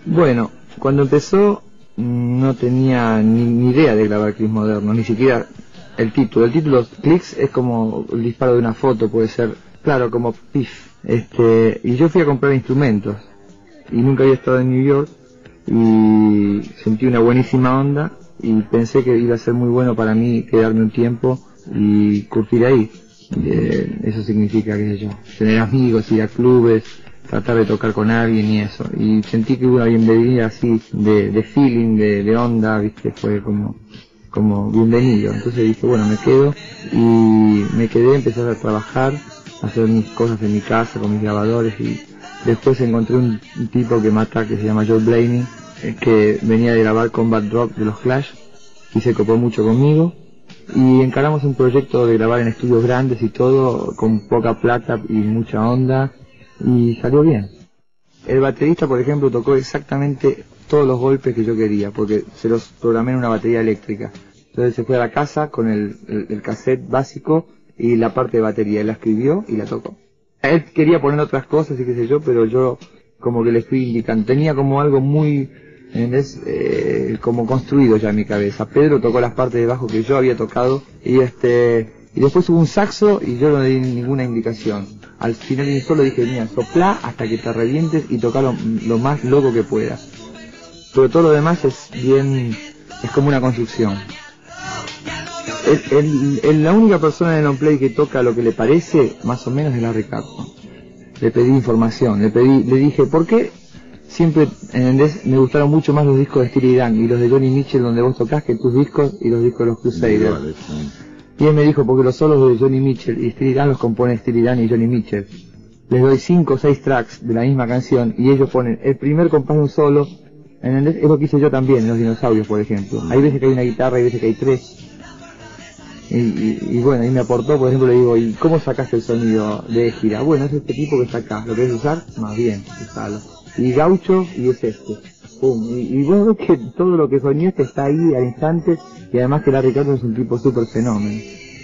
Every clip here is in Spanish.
Bueno, cuando empezó no tenía ni idea de grabar clics modernos, ni siquiera el título. El título clics es como el disparo de una foto, puede ser, claro, como pif. Y yo fui a comprar instrumentos y nunca había estado en New York y sentí una buenísima onda y pensé que iba a ser muy bueno para mí quedarme un tiempo y curtir ahí. Eso significa, qué sé yo, tener amigos, ir a clubes, tratar de tocar con alguien y eso. Y sentí que hubo una bienvenida así de feeling, de onda, viste, fue como bienvenido. Entonces dije, bueno, me quedo y me quedé, empecé a trabajar, a hacer mis cosas en mi casa con mis grabadores y después encontré un tipo que mata, que se llama Joe Blaney, que venía de grabar Combat Rock de los Clash y se copó mucho conmigo y encaramos un proyecto de grabar en estudios grandes y todo, con poca plata y mucha onda, y salió bien. El baterista, por ejemplo, tocó exactamente todos los golpes que yo quería, porque se los programé en una batería eléctrica. Entonces se fue a la casa con el cassette básico y la parte de batería, él la escribió y la tocó. Él quería poner otras cosas y qué sé yo, pero yo como que le fui indicando, tenía como algo muy, como construido ya en mi cabeza. Pedro tocó las partes de bajo que yo había tocado y después hubo un saxo y yo no le di ninguna indicación. Al final de mi solo dije, mira, soplá hasta que te revientes y toca lo más loco que puedas. Pero todo lo demás es como una construcción. La única persona en el on-play que toca lo que le parece, más o menos, es la Ricardo. Le pedí información, le dije, ¿por qué siempre, ¿entendés? Me gustaron mucho más los discos de Steely Dan y los de Johnny Mitchell donde vos tocás que tus discos y los discos de los Crusaders? Y él me dijo, porque los solos de Johnny Mitchell y Steely Dan los compone Steely Dan y Johnny Mitchell. Les doy 5 o 6 tracks de la misma canción y ellos ponen el primer compás de un solo, ¿entendés? Es lo que hice yo también en Los Dinosaurios, por ejemplo. Hay veces que hay una guitarra, hay veces que hay 3. Y bueno, y me aportó, por ejemplo, le digo, ¿y cómo sacaste el sonido de gira? Bueno, es este tipo que está acá, ¿lo querés usar? Más bien, usalo. Y gaucho, y es este. Pum. Y vos ves que todo lo que soñaste está ahí al instante, y además que la Ricardo es un tipo súper fenómeno.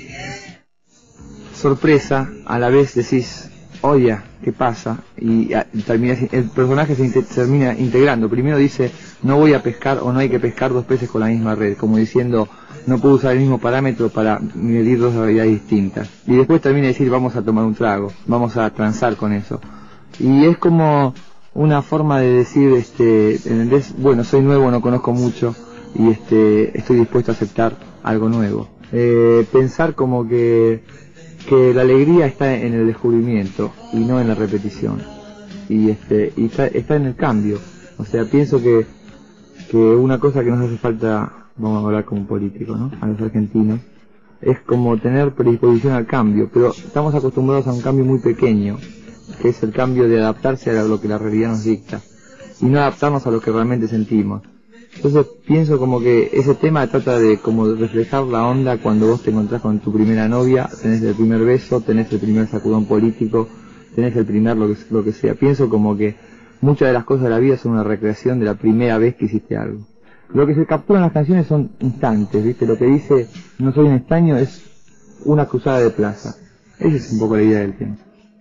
Sorpresa, a la vez decís, oye, ¿qué pasa? Y el personaje se termina integrando. Primero dice, no voy a pescar o no hay que pescar 2 peces con la misma red, como diciendo, no puedo usar el mismo parámetro para medir 2 realidades distintas. Y después termina de decir, vamos a tomar un trago, vamos a transar con eso. Y es como una forma de decir, ¿entendés? Bueno, soy nuevo, no conozco mucho y estoy dispuesto a aceptar algo nuevo. Pensar como que la alegría está en el descubrimiento y no en la repetición. Y está en el cambio. O sea, pienso que una cosa que nos hace falta, vamos a hablar como político, ¿no? A los argentinos, es como tener predisposición al cambio, pero estamos acostumbrados a un cambio muy pequeño, que es el cambio de adaptarse a lo que la realidad nos dicta, y no adaptarnos a lo que realmente sentimos. Entonces pienso como que ese tema trata de como reflejar la onda cuando vos te encontrás con tu primera novia, tenés el primer beso, tenés el primer sacudón político, tenés el primer lo que sea. Pienso como que muchas de las cosas de la vida son una recreación de la primera vez que hiciste algo. Lo que se captura en las canciones son instantes, ¿viste? Lo que dice no soy un extraño es una cruzada de plaza. Esa es un poco la idea del tema.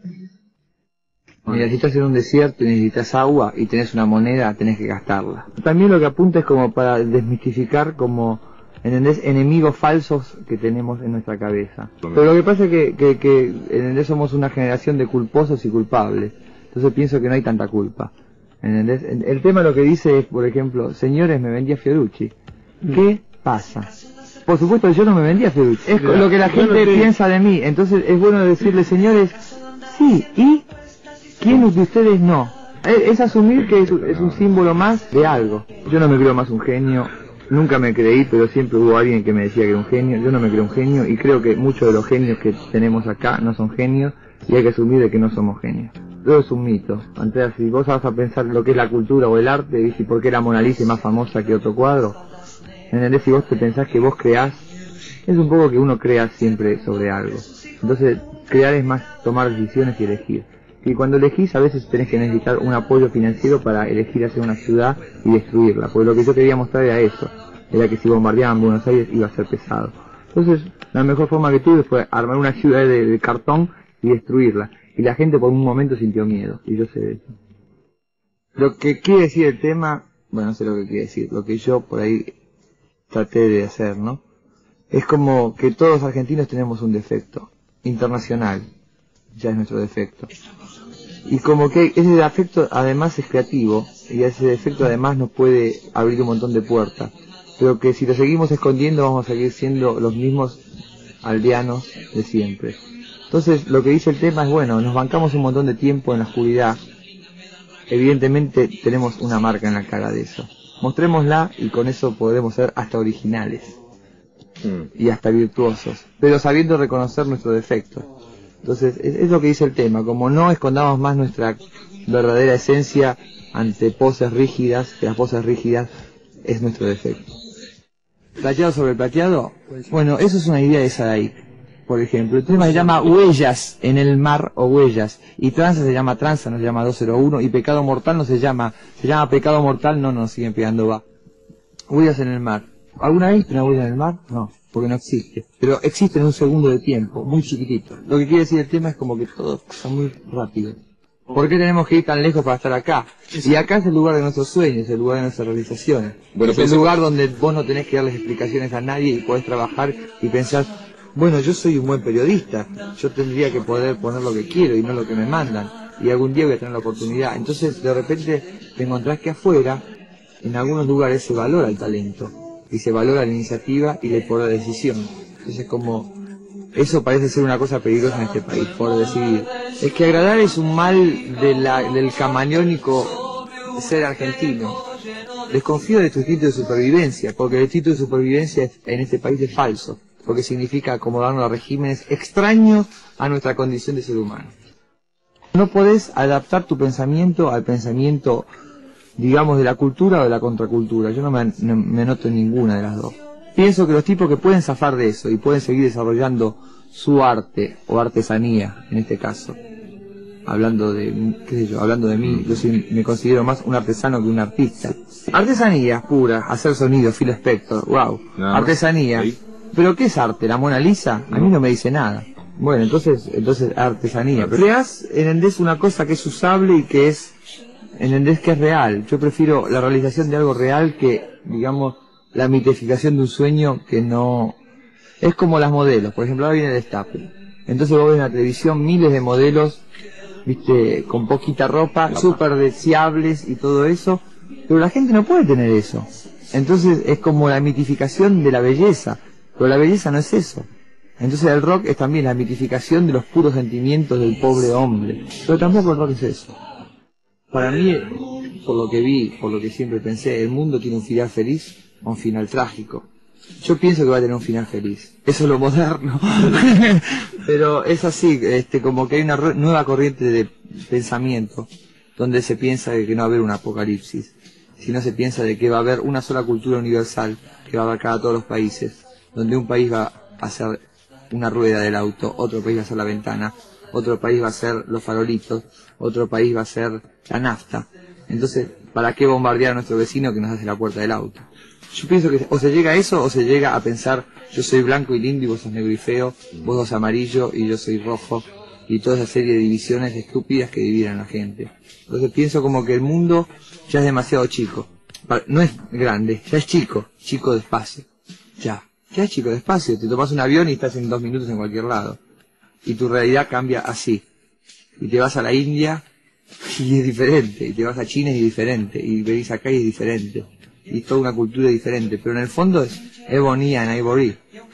Mira, si estás en un desierto y necesitas agua y tenés una moneda, tenés que gastarla. También lo que apunta es como para desmitificar como, ¿entendés? Enemigos falsos que tenemos en nuestra cabeza. Pero lo que pasa es que ¿entendés? Somos una generación de culposos y culpables. Entonces pienso que no hay tanta culpa. ¿Entendés? El tema lo que dice es, por ejemplo, señores, me vendía Fiorucci. ¿Qué pasa? Por supuesto yo no me vendía Fiorucci. Es lo que la gente piensa de mí. Entonces es bueno decirle, señores, sí, ¿y quién de ustedes no? Es asumir que es un símbolo más de algo. Yo no me creo más un genio, nunca me creí, pero siempre hubo alguien que me decía que era un genio. Yo no me creo un genio y creo que muchos de los genios que tenemos acá no son genios y hay que asumir de que no somos genios. Todo es un mito. Entonces, si vos vas a pensar lo que es la cultura o el arte, y por qué la Mona Lisa es más famosa que otro cuadro, ¿entendés? Si vos te pensás que vos creás, es un poco que uno crea siempre sobre algo. Entonces, crear es más tomar decisiones y elegir. Y cuando elegís, a veces tenés que necesitar un apoyo financiero para elegir hacer una ciudad y destruirla. Porque lo que yo quería mostrar era eso. Era que si bombardeaban Buenos Aires iba a ser pesado. Entonces, la mejor forma que tuve fue armar una ciudad de cartón y destruirla. Y la gente por un momento sintió miedo. Y yo sé de eso. Lo que quiere decir el tema, bueno, no sé lo que quiere decir, lo que yo por ahí traté de hacer, ¿no? Es como que todos los argentinos tenemos un defecto internacional, ya es nuestro defecto. Y como que ese defecto además es creativo, y ese defecto además nos puede abrir un montón de puertas. Pero que si lo seguimos escondiendo vamos a seguir siendo los mismos aldeanos de siempre. Entonces lo que dice el tema es, bueno, nos bancamos un montón de tiempo en la oscuridad. Evidentemente tenemos una marca en la cara de eso. Mostrémosla y con eso podremos ser hasta originales y hasta virtuosos, pero sabiendo reconocer nuestros defectos. Entonces es lo que dice el tema, como no escondamos más nuestra verdadera esencia ante poses rígidas, que las poses rígidas es nuestro defecto. ¿Plateado sobre plateado? Bueno, eso es una idea de Sadaic. Por ejemplo, el tema se llama Huellas en el mar o Huellas, y Tranza se llama Tranza, no se llama 201, y Pecado Mortal no se llama Pecado Mortal, no nos siguen pegando, va. Huellas en el mar. ¿Alguna vez viste una huella en el mar? No, porque no existe. Pero existe en un segundo de tiempo, muy chiquitito. Lo que quiere decir el tema es como que todo pasa muy rápido. ¿Por qué tenemos que ir tan lejos para estar acá? Y acá es el lugar de nuestros sueños, el lugar de nuestras realizaciones. Bueno, es el lugar donde vos no tenés que darles explicaciones a nadie y podés trabajar y pensar, bueno, yo soy un buen periodista, yo tendría que poder poner lo que quiero y no lo que me mandan, y algún día voy a tener la oportunidad. Entonces, de repente, te encontrás que afuera, en algunos lugares se valora el talento, y se valora la iniciativa y el poder de decisión. Entonces, como, eso parece ser una cosa peligrosa en este país, por decidir. Es que agradar es un mal del camaleónico ser argentino. Desconfío de tu instinto de supervivencia, porque el instinto de supervivencia en este país es falso, porque significa acomodarnos a regímenes extraños a nuestra condición de ser humano. No podés adaptar tu pensamiento al pensamiento, digamos, de la cultura o de la contracultura. Yo no me anoto en ninguna de las dos. Pienso que los tipos que pueden zafar de eso y pueden seguir desarrollando su arte o artesanía, en este caso, hablando de, qué sé yo, hablando de mí, yo me considero más un artesano que un artista. Artesanía pura, hacer sonido, Phil Spector, wow, artesanía. ¿Sí? ¿Pero qué es arte? ¿La Mona Lisa? A mí no me dice nada. Bueno, entonces artesanía. Creás, ¿entendés? Una cosa que es usable y que es, ¿entendés? Que es real. Yo prefiero la realización de algo real que, digamos, la mitificación de un sueño que no... Es como las modelos. Por ejemplo, ahora viene el destape. Entonces vos ves en la televisión miles de modelos, viste, con poquita ropa, súper deseables y todo eso, pero la gente no puede tener eso. Entonces es como la mitificación de la belleza. Pero la belleza no es eso. Entonces el rock es también la mitificación de los puros sentimientos del pobre hombre. Pero tampoco el rock es eso. Para mí, por lo que vi, por lo que siempre pensé, el mundo tiene un final feliz o un final trágico. Yo pienso que va a tener un final feliz. Eso es lo moderno. Pero es así, como que hay una nueva corriente de pensamiento donde se piensa de que no va a haber un apocalipsis, sino se piensa de que va a haber una sola cultura universal que va a abarcar a todos los países, donde un país va a ser una rueda del auto, otro país va a ser la ventana, otro país va a ser los farolitos, otro país va a ser la nafta. Entonces, ¿para qué bombardear a nuestro vecino que nos hace la puerta del auto? Yo pienso que o se llega a eso o se llega a pensar, yo soy blanco y lindo y vos sos negro y feo, vos sos amarillo y yo soy rojo, y toda esa serie de divisiones estúpidas que dividen a la gente. Entonces pienso como que el mundo ya es demasiado chico. No es grande, ya es chico de espacio. Ya es chico de espacio, te tomas un avión y estás en 2 minutos en cualquier lado. Y tu realidad cambia así. Y te vas a la India y es diferente, y te vas a China y es diferente, y venís acá y es diferente. Y toda una cultura diferente, pero en el fondo es Ebony and Ivory.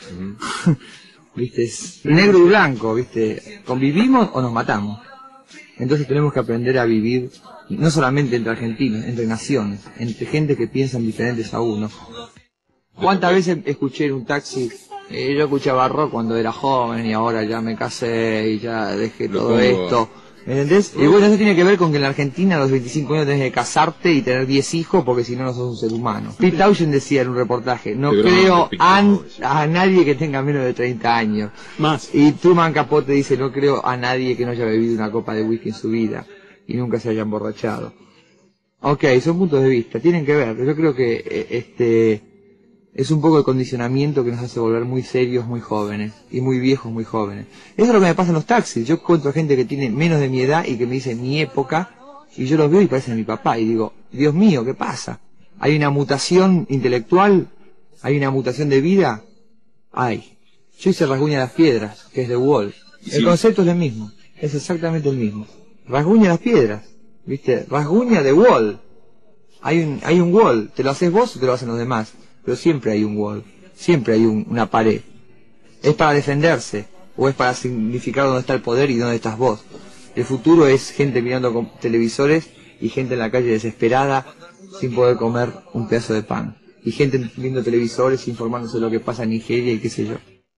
¿Viste? Es negro y blanco, ¿viste? ¿Convivimos o nos matamos? Entonces tenemos que aprender a vivir, no solamente entre argentinos, entre naciones, entre gente que piensan diferentes a uno. ¿Cuántas veces escuché en un taxi? Yo escuchaba rock cuando era joven y ahora ya me casé y ya dejé todo esto. ¿Me entendés? Y bueno, eso tiene que ver con que en la Argentina a los 25 años tenés que casarte y tener 10 hijos porque si no, no sos un ser humano. Pete Townshend decía en un reportaje, no creo a nadie que tenga menos de 30 años. Más. Y Truman Capote dice, no creo a nadie que no haya bebido una copa de whisky en su vida y nunca se haya emborrachado. Ok, son puntos de vista, tienen que ver. Yo creo que es un poco el condicionamiento que nos hace volver muy serios muy jóvenes y muy viejos muy jóvenes. Eso es lo que me pasa en los taxis. Yo encuentro gente que tiene menos de mi edad y que me dice mi época y yo los veo y parecen mi papá, y digo, Dios mío, ¿qué pasa? ¿Hay una mutación intelectual? ¿Hay una mutación de vida? Hay. Yo hice Rasguña las Piedras, que es de Wall. Sí. El concepto es el mismo, es exactamente el mismo. Rasguña las Piedras, ¿viste? Rasguña de Wall. Hay un wall, te lo haces vos o te lo hacen los demás, pero siempre hay un wall, siempre hay una pared. Es para defenderse, o es para significar dónde está el poder y dónde estás vos. El futuro es gente mirando con televisores y gente en la calle desesperada sin poder comer un pedazo de pan. Y gente viendo televisores informándose de lo que pasa en Nigeria y qué sé yo.